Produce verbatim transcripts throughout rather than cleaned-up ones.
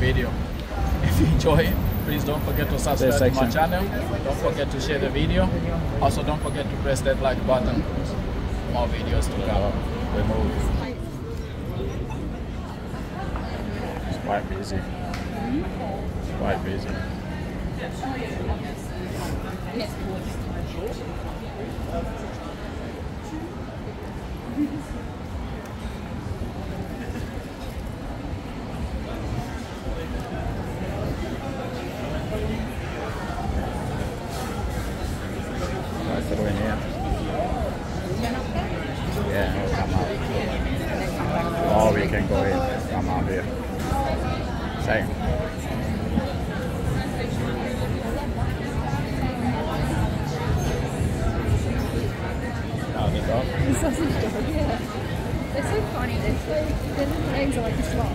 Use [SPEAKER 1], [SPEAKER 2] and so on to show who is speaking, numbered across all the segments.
[SPEAKER 1] video. If you enjoy it, please don't forget to subscribe to my channel. Don't forget to share the video. Also, don't forget to press that like button. More videos to come. We move. It's quite busy. It's quite busy. Right through in here. Yeah, we'll come out. Or we can go in, come out here. Same. Now the dog.
[SPEAKER 2] The sausage dog, yeah. They're so funny, they're so, their little legs are like a slot.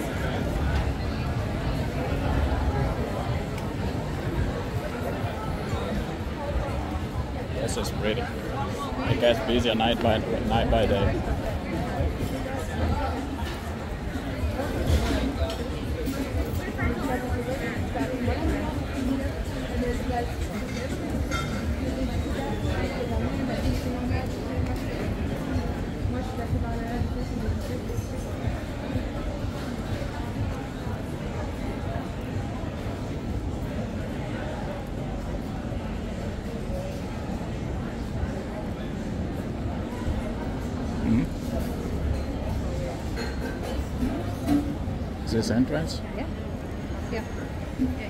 [SPEAKER 1] This is pretty. It gets busier night by night by day. Is this entrance?
[SPEAKER 2] Yeah. Yeah. Yeah,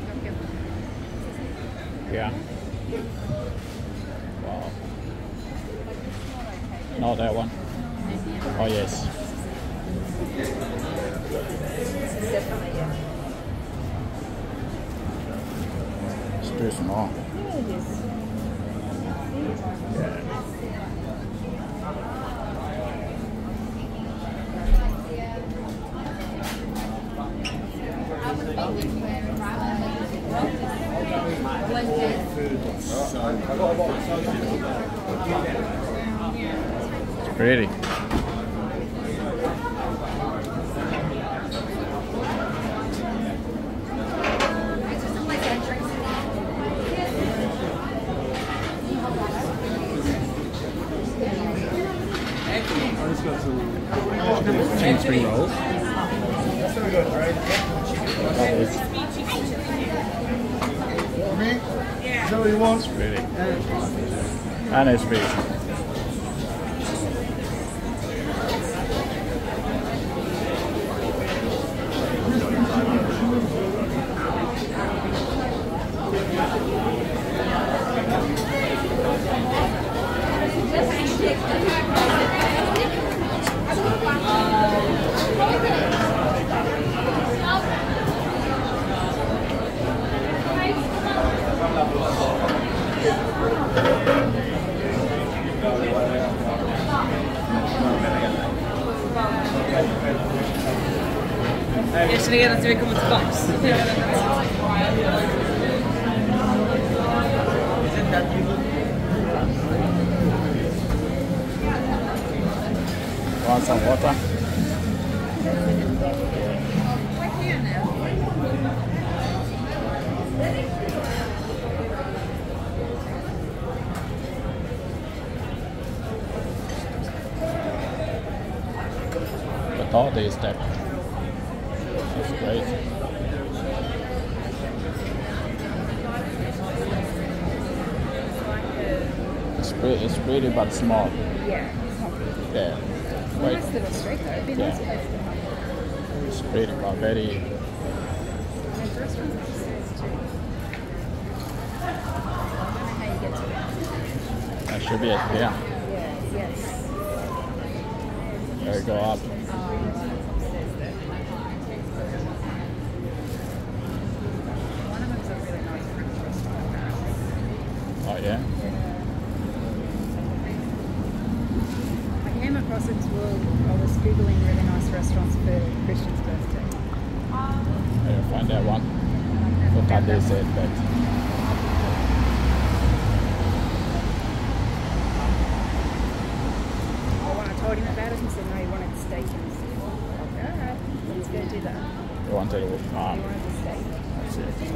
[SPEAKER 1] Yeah. Wow. No, that one. Oh yes.
[SPEAKER 2] definitely, yeah.
[SPEAKER 1] It's too small.
[SPEAKER 2] Yeah, it is.
[SPEAKER 1] Yeah. It's pretty. Chicken spring rolls.
[SPEAKER 3] Is that what you want?
[SPEAKER 1] It's pretty. And it's big.
[SPEAKER 4] Jag känner redan att vi kommer tillbaks.
[SPEAKER 1] Want some water? The thought is that it's great. It's pretty, it's pretty but small.
[SPEAKER 2] Yeah, it's not big.
[SPEAKER 1] Yeah.
[SPEAKER 2] Wait. Nice little street though. It'd be
[SPEAKER 1] Yeah.
[SPEAKER 2] nice place to have.
[SPEAKER 1] It's pretty but very.
[SPEAKER 2] There's restaurants upstairs too. I don't know how you get to it.
[SPEAKER 1] That should be it. Yeah.
[SPEAKER 2] Yes, yes.
[SPEAKER 1] There we go up.
[SPEAKER 2] Oh, upstairs there. One of them's a really nice French restaurant apparently.
[SPEAKER 1] Oh yeah.
[SPEAKER 2] I came across it while I was googling really nice restaurants for Christian's birthday.
[SPEAKER 1] I will find that one. Look at this it, but
[SPEAKER 2] Oh, when I told him about it, he said no, he wanted steak and I said, alright, let's go do that.
[SPEAKER 1] You wanted to um,
[SPEAKER 2] More of the steak.
[SPEAKER 1] that's it.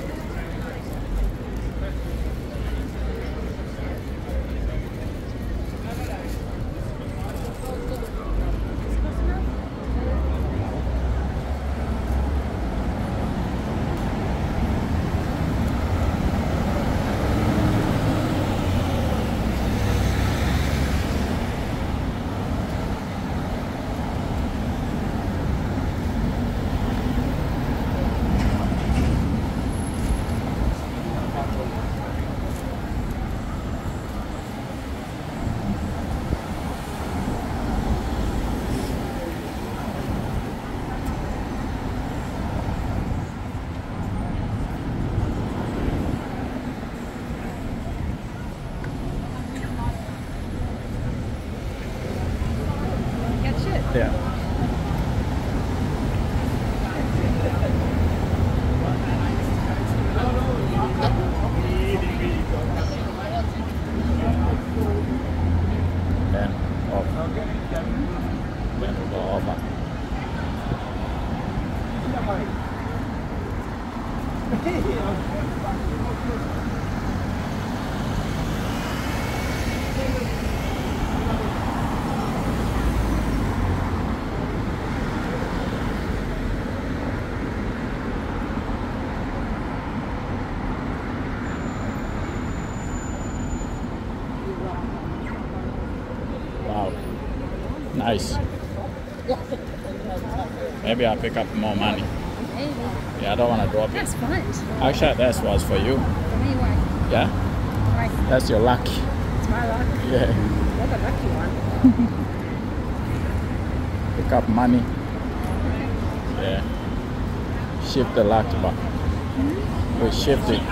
[SPEAKER 2] Catch it.
[SPEAKER 1] Yeah. Then off. Then we go over. Wow. Nice. Maybe I'll pick up more money.
[SPEAKER 2] Maybe.
[SPEAKER 1] Yeah, I don't want to drop it.
[SPEAKER 2] That's fun.
[SPEAKER 1] Actually, that was for you.
[SPEAKER 2] For me, why?
[SPEAKER 1] Yeah?
[SPEAKER 2] Why?
[SPEAKER 1] That's your luck.
[SPEAKER 2] It's my luck.
[SPEAKER 1] Yeah.
[SPEAKER 2] You're the lucky one.
[SPEAKER 1] Pick up money. Yeah. Shift the luck back. We shift it.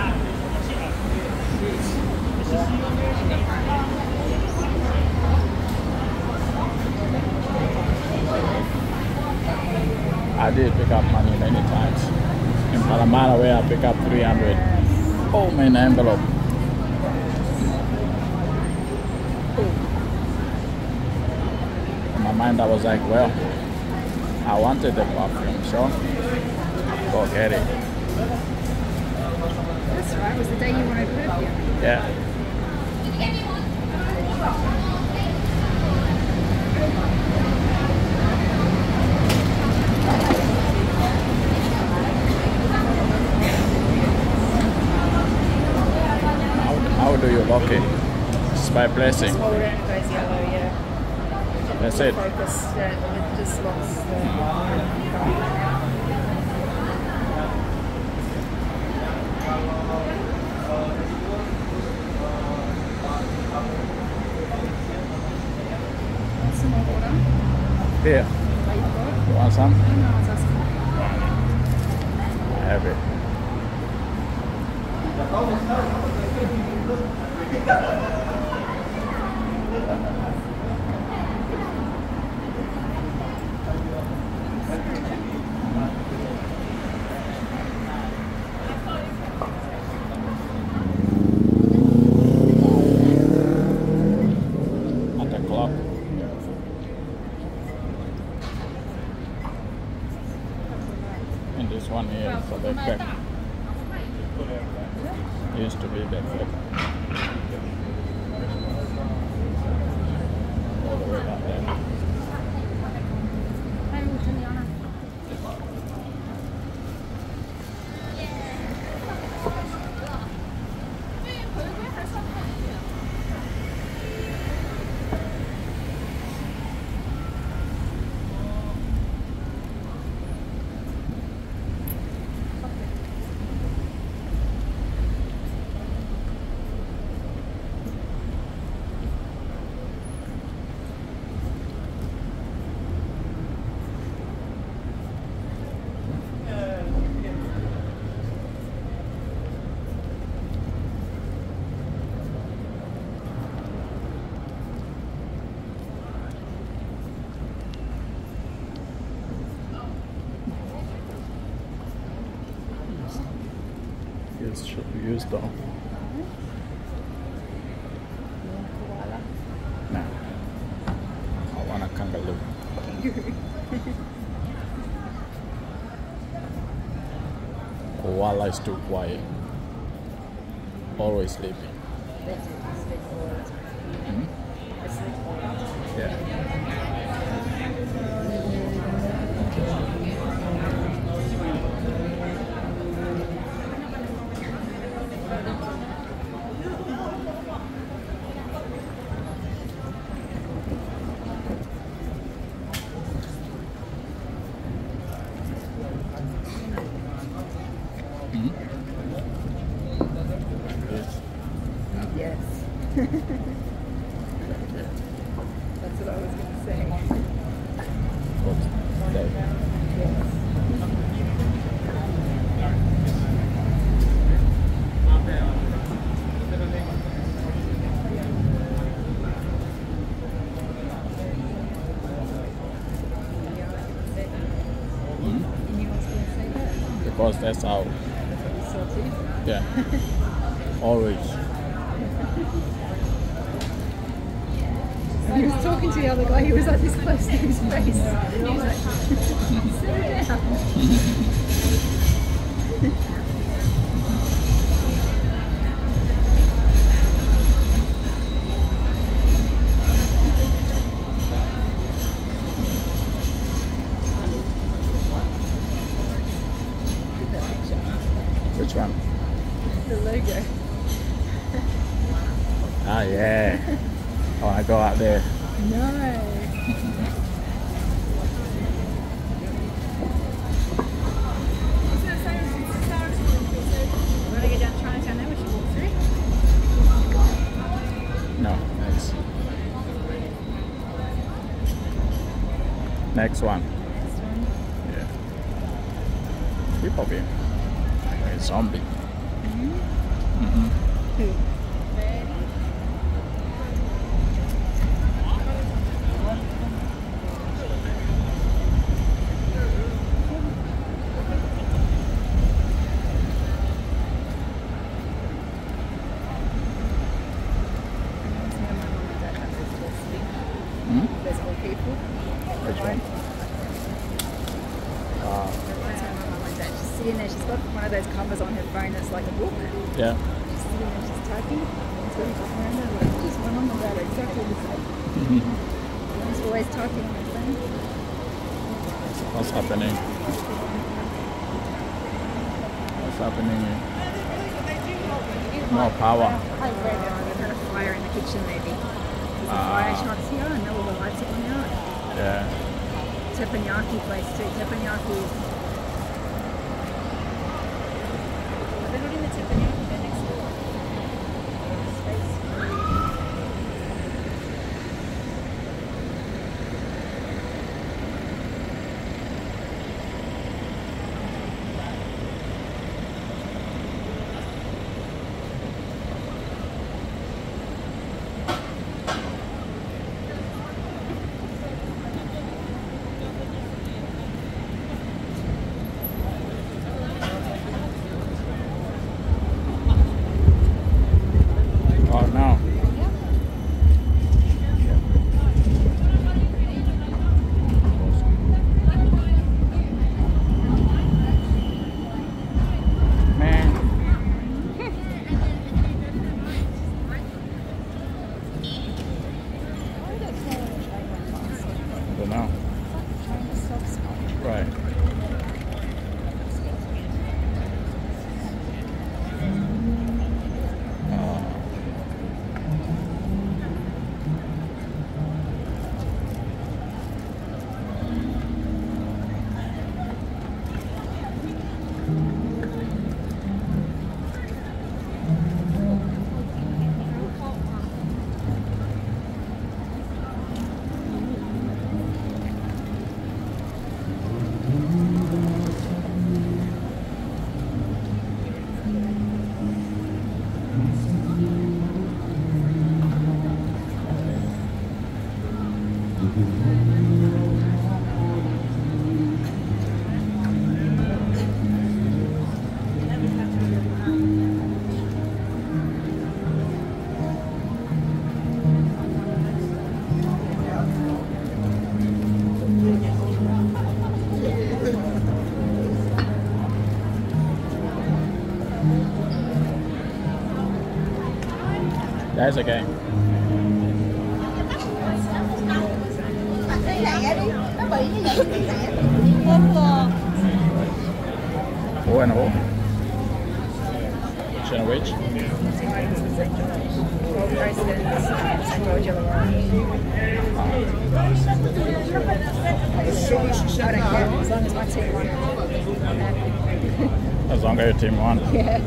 [SPEAKER 1] I did pick up money many times. In Palamara where I pick up three hundred. Oh, in the envelope. In my mind I was like, well, I wanted the perfume, so go get it.
[SPEAKER 2] That's right. It was the day you wanted perfume.
[SPEAKER 1] Yeah. How, how do you lock it? Just by pressing.
[SPEAKER 2] Hold it and it goes yellow, yeah.
[SPEAKER 1] That's it.
[SPEAKER 2] Focus, yeah, it just locks the... Some more water.
[SPEAKER 1] Here.
[SPEAKER 2] Wait for it.
[SPEAKER 1] You want some?
[SPEAKER 2] No, I was asking.
[SPEAKER 1] I have it. At the clock. And this one here is the backpack. Used to be backpack. All the way down there.
[SPEAKER 2] Hey, we'll turn the honor.
[SPEAKER 1] Yes, should be used though.
[SPEAKER 2] Koala.
[SPEAKER 1] Nah. I want a kangaroo. Walla is too quiet. Always sleeping.
[SPEAKER 2] They do sleep all the time.
[SPEAKER 1] Mhm.
[SPEAKER 2] They sleep all the time.
[SPEAKER 1] Yeah. Mhm. Yes.
[SPEAKER 2] Yes. That's what I was going to say.
[SPEAKER 1] What's that?
[SPEAKER 2] Yes.
[SPEAKER 1] Mhm.
[SPEAKER 2] You knew I was going to say that?
[SPEAKER 1] Because that's how.
[SPEAKER 2] You saw too?
[SPEAKER 1] Yeah. Always.
[SPEAKER 2] He was talking to the other guy, he was like this close to his face. He was like, sit down.
[SPEAKER 1] Which one?
[SPEAKER 2] The logo.
[SPEAKER 1] Ah, yeah. I want to go out there.
[SPEAKER 2] No. Want to go down Chinatown now? We should walk through.
[SPEAKER 1] No, next. Next one.
[SPEAKER 2] Next one.
[SPEAKER 1] Yeah. People being like a zombie. Mm-hmm.
[SPEAKER 2] Who?
[SPEAKER 1] Hmm?
[SPEAKER 2] There's old people.
[SPEAKER 1] Which one? Uh,
[SPEAKER 2] Reminds me of my mum and dad. She's sitting there, she's got one of those covers on her phone that's like a book.
[SPEAKER 1] yeah.
[SPEAKER 2] She's sitting there, she's typing. That's what he's talking around there. Like, just my mum and dad are exactly the same. She's always typing on her phone.
[SPEAKER 1] What's happening? What's happening here? More power.
[SPEAKER 2] I read it. They've had a fire in the kitchen maybe. There's a fire shots here and all the lights are going out.
[SPEAKER 1] Yeah.
[SPEAKER 2] Teppanyaki place too. Teppanyaki. They're not in the teppanyaki, they're next door. Space.
[SPEAKER 1] That's okay. Ủa anh Ủa? Sandwich?
[SPEAKER 2] Well, President's Saint George Illawarra. I don't care, as long as my team won. I'm happy.
[SPEAKER 1] As long as your team won.
[SPEAKER 2] Yeah.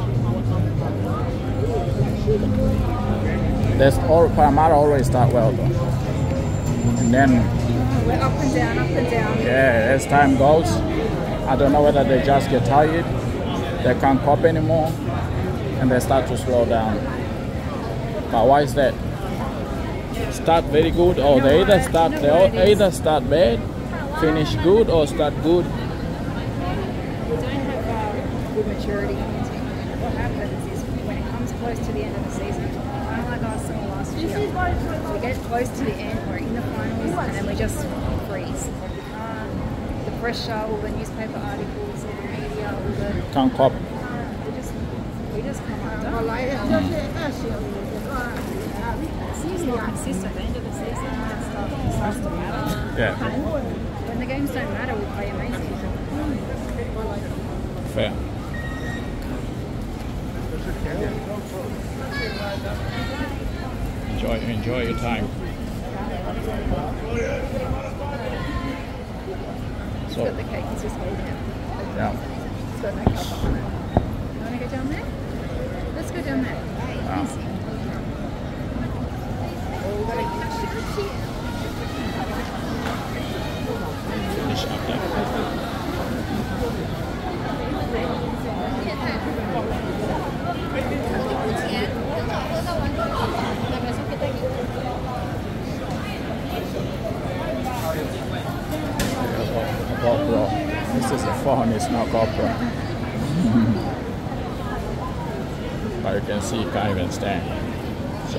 [SPEAKER 1] There's all Parramatta always start well though. And then
[SPEAKER 2] We're up and down, up and down.
[SPEAKER 1] yeah, as time goes, I don't know whether they just get tired, they can't cope anymore, and they start to slow down. But why is that? Start very good, or they either start they all either start bad, finish good, or start good.
[SPEAKER 2] We don't have uh, good maturity in the team. What happens is when it comes close to the end of the season, kind of like Arsenal last year, we get close to the end, we're in the finals, and then we just freeze. Uh, the pressure, all the newspaper articles, all the media, all the
[SPEAKER 1] Can't cope.
[SPEAKER 2] we just we just come undone. It's usually consistent. At the end of the season, that stuff starts to matter.
[SPEAKER 1] Yeah,
[SPEAKER 2] When the games don't matter, we play amazing.
[SPEAKER 1] fair. Enjoy, enjoy your time.
[SPEAKER 2] It's
[SPEAKER 1] So
[SPEAKER 2] got the cake, it's just holding it.
[SPEAKER 1] yeah,
[SPEAKER 2] It's got no cover on it. You want to go down there? Let's go down there.
[SPEAKER 1] Wow.
[SPEAKER 2] Easy. Oh, we've got to
[SPEAKER 1] finish up there. GoPro. This is a phone, it's not GoPro. But you can see you can't even stand. So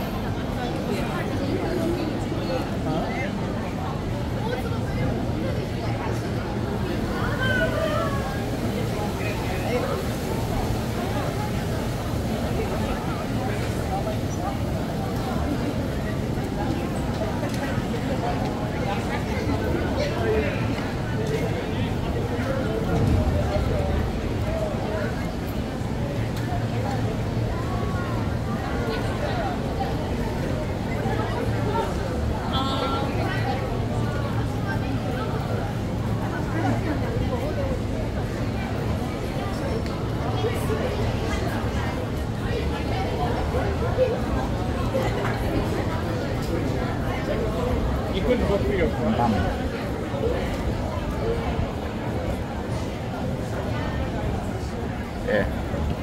[SPEAKER 3] You couldn't book for your front.
[SPEAKER 1] bum. Yeah.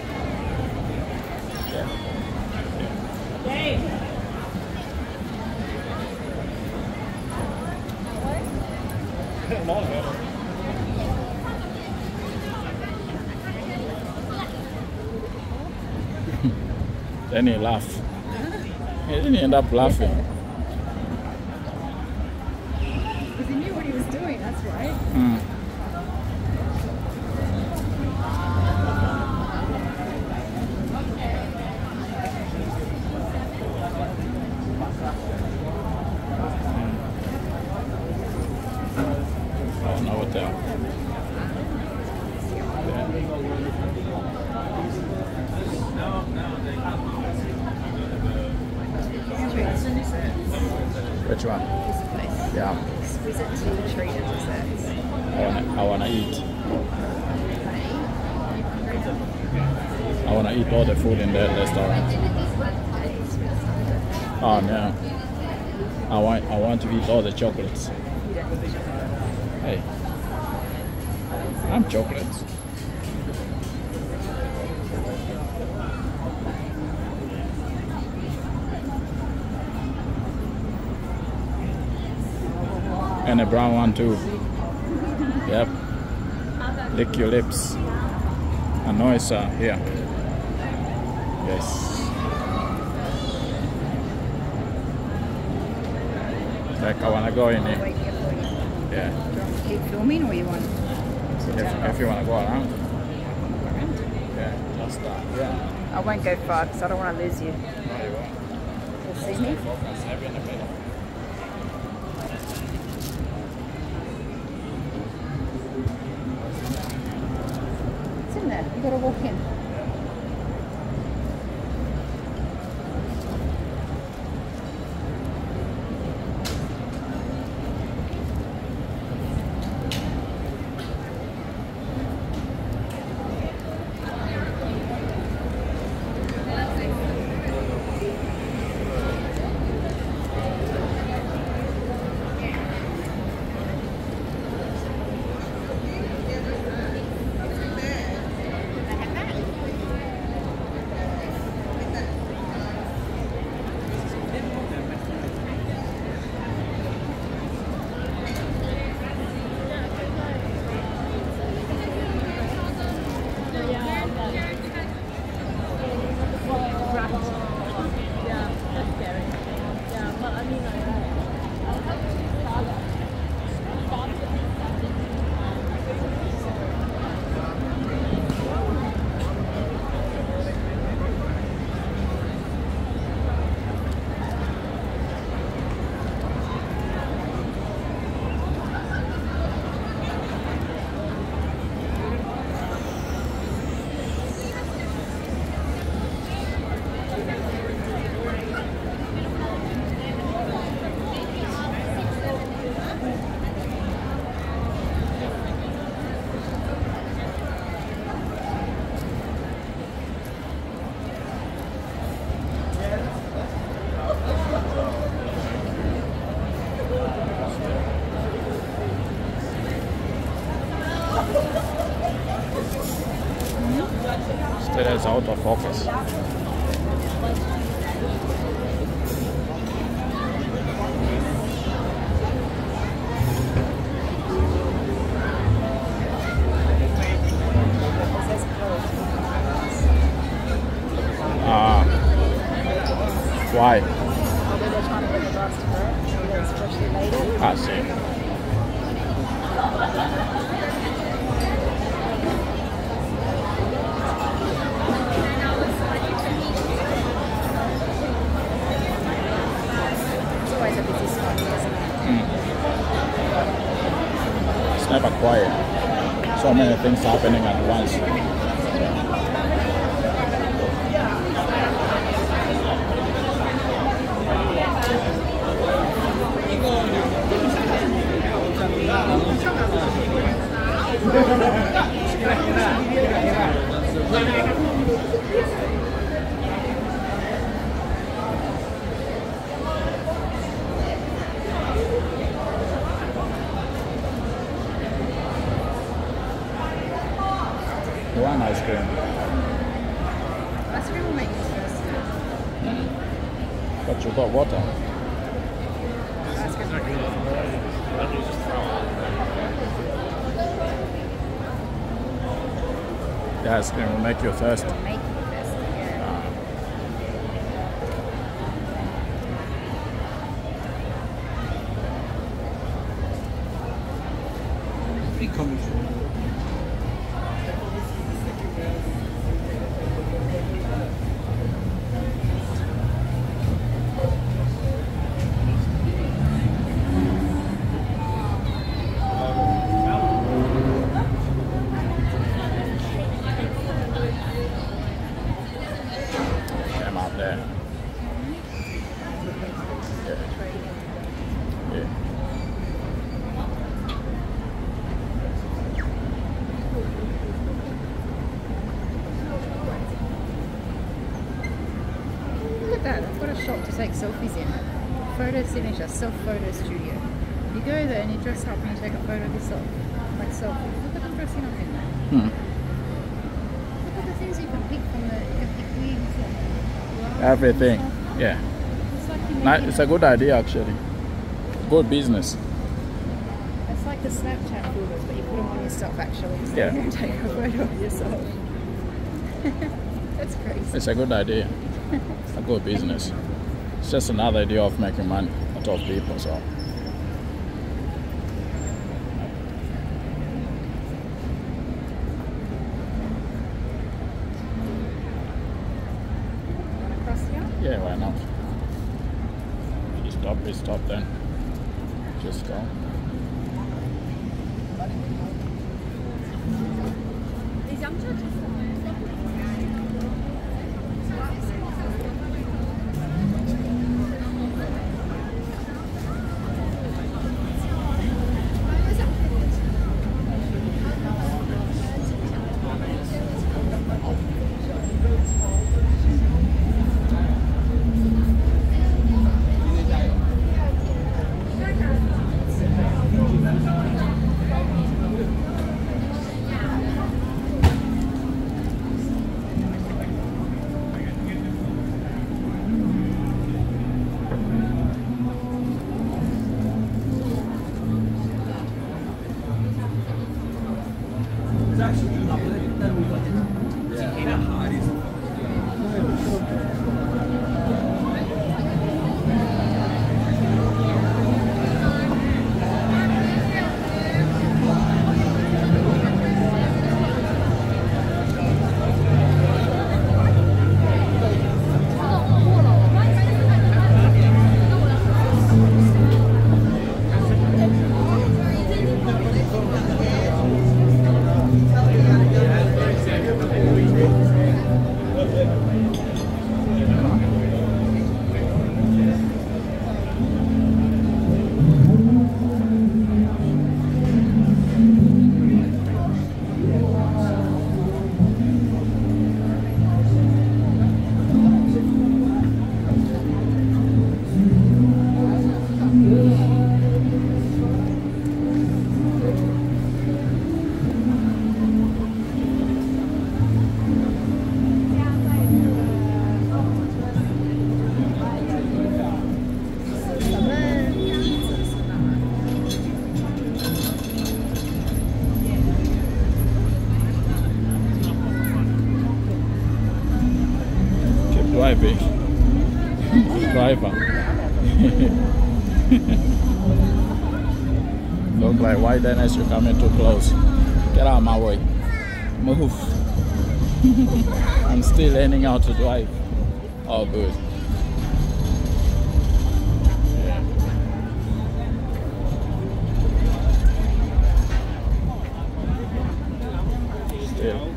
[SPEAKER 1] Then he laughed. He didn't end up laughing.
[SPEAKER 2] Because he knew what he was doing, that's right.
[SPEAKER 1] Mm. Oh, no hotel. Which one?
[SPEAKER 2] This place.
[SPEAKER 1] Yeah,
[SPEAKER 2] Exquisite tea treat and desserts.
[SPEAKER 1] I wanna, I wanna eat. I wanna eat all the food in that restaurant. Oh no, I want, I want to eat all the chocolates. Hey, I'm chocolates. And a brown one too. Yep. Lick your lips. I know it's uh, here. Yes. Like I wanna go in
[SPEAKER 2] Wait
[SPEAKER 1] here.
[SPEAKER 2] here for you.
[SPEAKER 1] Yeah.
[SPEAKER 2] Do you want to keep filming or you want to sit
[SPEAKER 1] If,
[SPEAKER 2] down?
[SPEAKER 1] if you wanna go around.
[SPEAKER 2] Around?
[SPEAKER 1] Yeah. Just uh, yeah.
[SPEAKER 2] I won't go far because I don't want to lose you.
[SPEAKER 1] No, you won't.
[SPEAKER 2] see me? It's in there. You got to walk in.
[SPEAKER 1] Still is out of focus. Ah, why?
[SPEAKER 2] Probably they're trying to bring the glass to her. It's freshly made it.
[SPEAKER 1] I see.
[SPEAKER 2] It's always a busy spot, isn't it?
[SPEAKER 1] It's never quiet. So many things happening at once. One ice cream.
[SPEAKER 2] Ice cream will make you thirsty.
[SPEAKER 1] But you got water.
[SPEAKER 2] Ice cream will make you
[SPEAKER 1] The ice cream will make you thirsty.
[SPEAKER 2] make you thirsty, yeah.
[SPEAKER 1] Came out there. Yeah. Yeah.
[SPEAKER 2] Look at that, I've got a shop to take selfies in. Photo signature, self photo studio. You go there and you dress up and you take a photo of yourself. Like selfies. Look at them dressing up in there.
[SPEAKER 1] Hmm.
[SPEAKER 2] Look at the things you can pick from the epic wigs and
[SPEAKER 1] Everything. Yeah.
[SPEAKER 2] It's like, you know,
[SPEAKER 1] Ni- It's a good idea actually. Good business.
[SPEAKER 2] it's like the Snapchat photos, but you put them on yourself actually. So
[SPEAKER 1] Yeah.
[SPEAKER 2] you can take a photo of yourself. That's crazy.
[SPEAKER 1] It's a good idea. A good business. It's just another idea of making money out of people. So
[SPEAKER 2] Across here?
[SPEAKER 1] yeah, why not? stop, we stop then. Just go.
[SPEAKER 2] These young churches.
[SPEAKER 1] Driving. Driver. Look like white Dennis, you're coming too close. Get out of my way. Move. I'm still learning how to drive. Oh, good. Yeah. Still.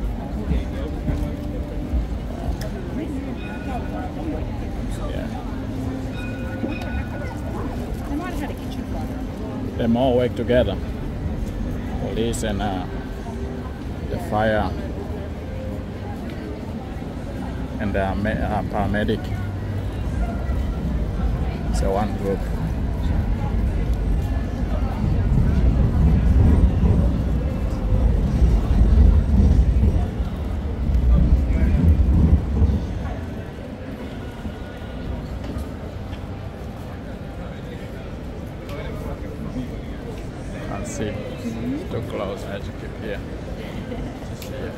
[SPEAKER 1] They all work together. Police and uh, the fire and the uh, paramedic. It's a one group. See, it's too close. I have to keep here. Yeah.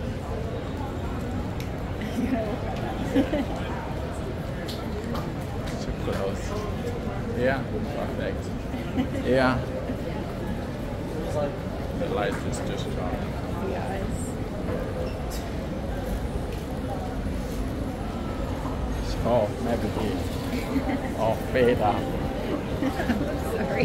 [SPEAKER 1] Too close. Yeah, perfect. Yeah. The light is too strong.
[SPEAKER 2] Yes.
[SPEAKER 1] Oh, maybe here. Oh, fade up.
[SPEAKER 2] Sorry.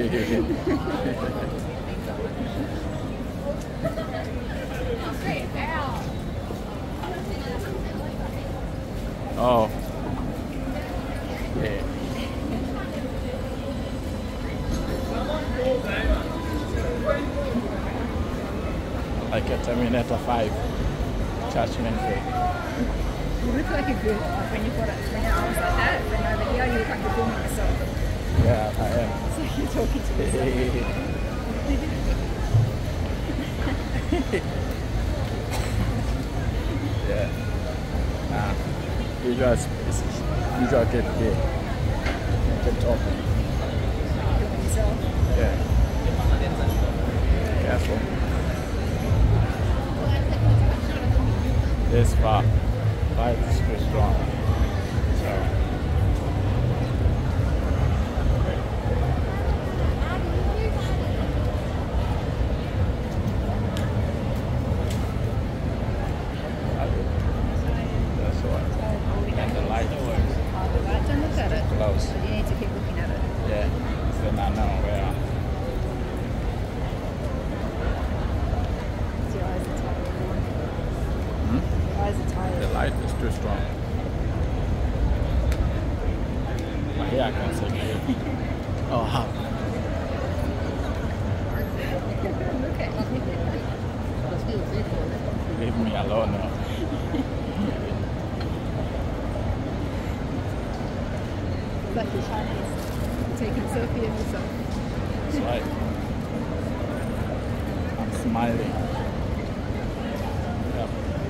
[SPEAKER 1] Oh. Yeah. Like a Terminator five. Judgment Day.
[SPEAKER 2] You look like a good like when you got it when your arms like that, but over here you look like you're filming yourself.
[SPEAKER 1] Yeah, I am.
[SPEAKER 2] It's like you're talking to yourself.
[SPEAKER 1] Yeah. Nah. Usual spaces. Usual get here. Get talking.
[SPEAKER 2] Filming yourself.
[SPEAKER 1] Yeah. Careful. This far. Light is too strong. So.
[SPEAKER 2] Close. You need to keep looking at
[SPEAKER 1] Light is too strong. But here I can see clearly. Oh, how?
[SPEAKER 2] Look at you.
[SPEAKER 1] Leave me alone now.
[SPEAKER 2] Like the Chinese taking a selfie of yourself.
[SPEAKER 1] That's right. I'm smiling. Yep.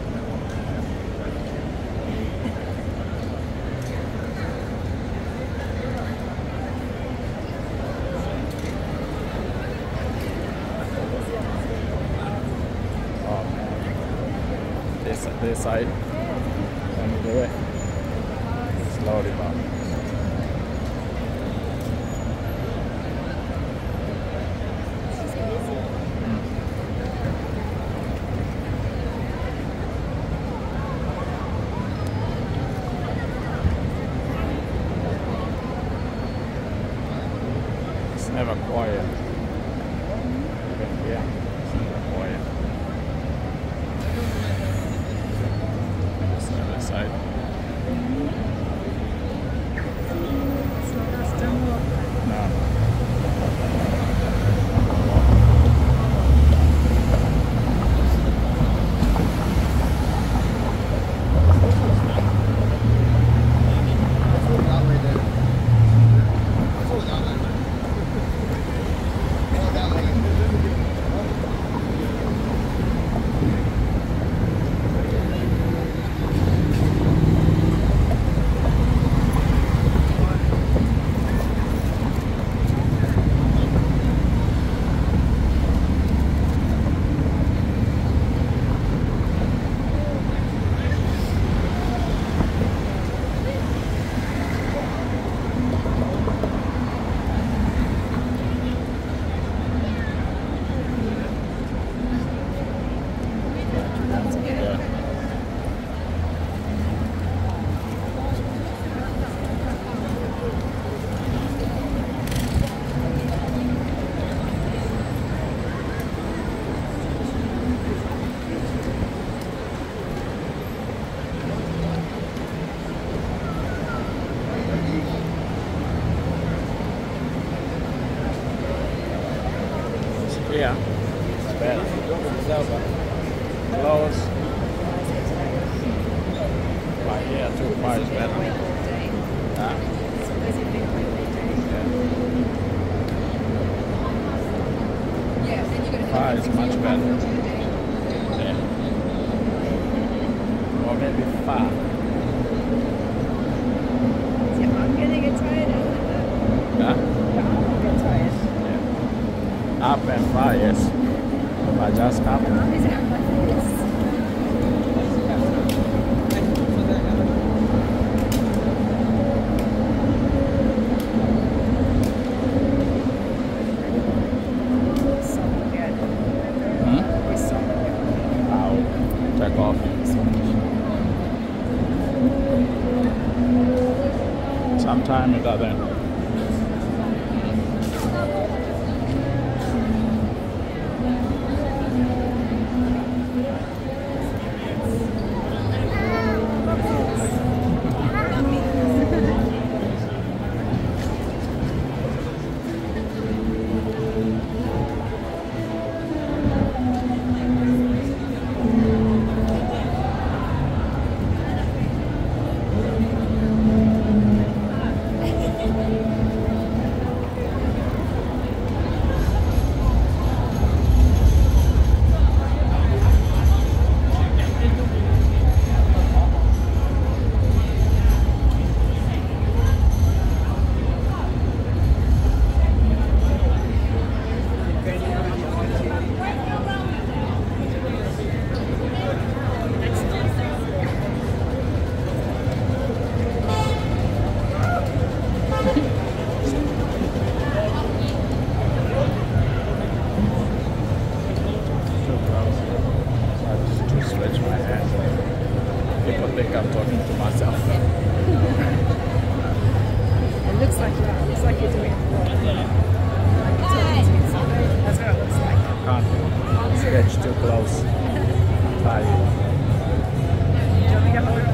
[SPEAKER 1] Oh man. This this side. Let me do it. Slowly down. Never quiet. Even here, it's never quiet. This other side. No. Yeah, it's bad. Close. But yeah, too far is better. Huh? Yeah. Far is much better. Yeah. Or maybe far.
[SPEAKER 2] I'm gonna get tired of it.
[SPEAKER 1] Huh?
[SPEAKER 2] I'm gonna get tired.
[SPEAKER 1] Yeah. Up and far, yes. But just up.
[SPEAKER 2] Is it on my face?
[SPEAKER 1] Check off. Sometimes it doesn't. People think I'm talking to myself.
[SPEAKER 2] It looks like that. It looks like you're doing it wrong. Like you're talking to yourself. That's what it looks like.
[SPEAKER 1] Can't sketch too close. I'm tired.
[SPEAKER 2] Do you want me to have a look?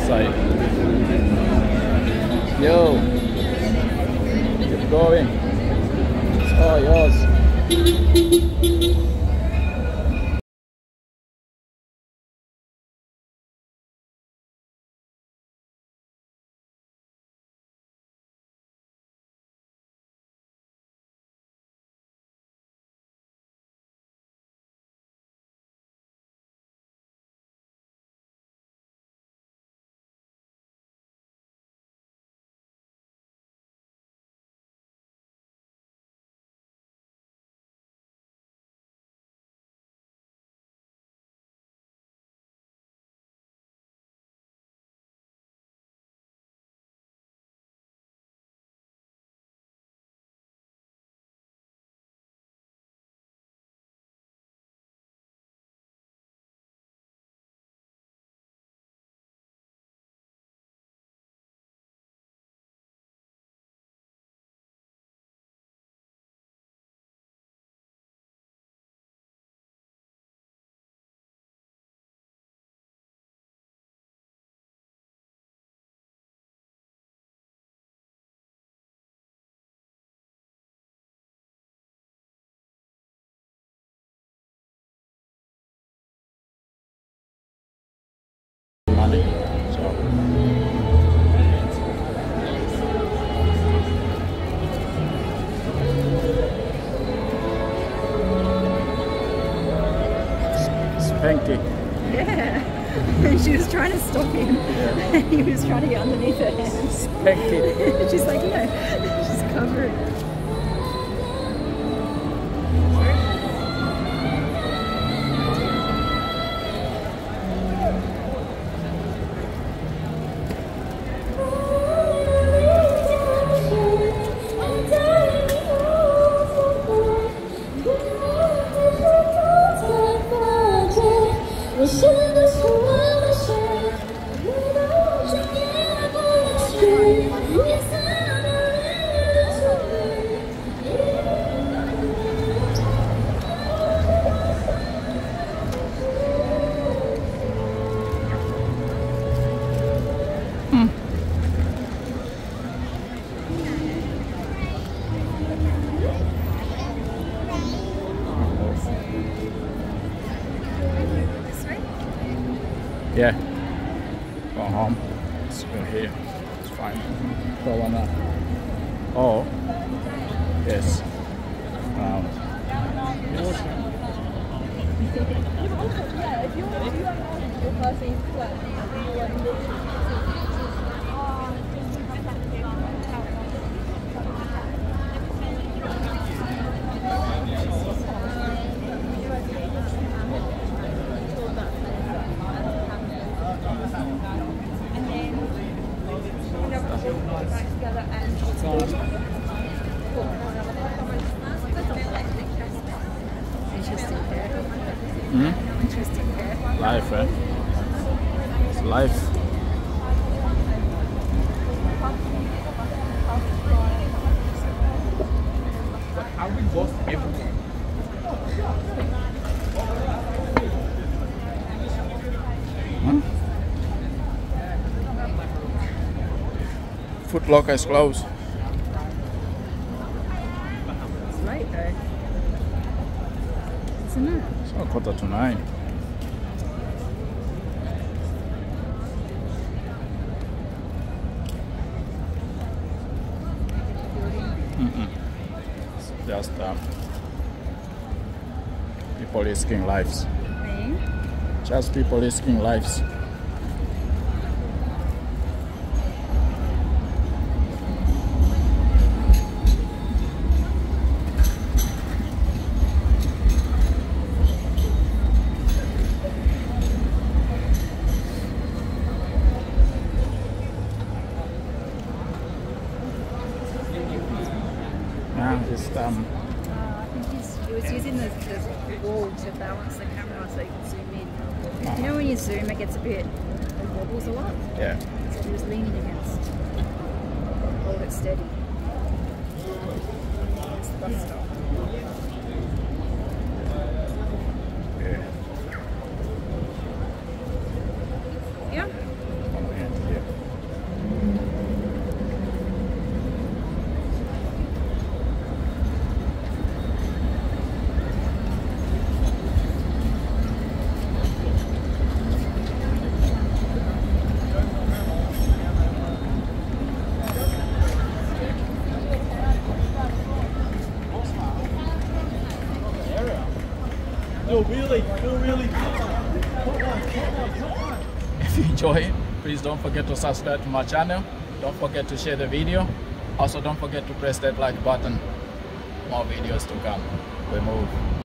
[SPEAKER 1] side. Yo, keep going. It's all yours. Money. So Spanky.
[SPEAKER 2] Yeah. And she was trying to stop him.
[SPEAKER 1] Yeah.
[SPEAKER 2] And he was trying to get underneath her hands.
[SPEAKER 1] Spanky.
[SPEAKER 2] And she's like, no, she's covered.
[SPEAKER 1] Yeah. Go home. It's good here. It's fine. Go on now. Oh. Yes. Um,
[SPEAKER 2] Interesting hair.
[SPEAKER 1] hmm?
[SPEAKER 2] Interesting hair.
[SPEAKER 1] Life, eh? It's life.
[SPEAKER 3] How we both everything.
[SPEAKER 1] Hmm? Foot Locker is closed.
[SPEAKER 2] It's late though. Isn't it?
[SPEAKER 1] It's not quarter to nine. Mm-mm. It's just um, people risking lives.
[SPEAKER 2] Me?
[SPEAKER 1] Just people risking lives. Now just um,
[SPEAKER 2] Uh, I think he's, he was using the, the wall to balance the camera so you can zoom in. You know when you zoom it gets a bit, it wobbles a lot?
[SPEAKER 1] yeah.
[SPEAKER 2] So he was leaning against. Hold it steady. It's the bus stop.
[SPEAKER 1] Yeah.
[SPEAKER 2] Yeah?
[SPEAKER 1] Come here. enjoy it, please don't forget to subscribe to my channel. Don't forget to share the video. Also, don't forget to press that like button. More videos to come. We move.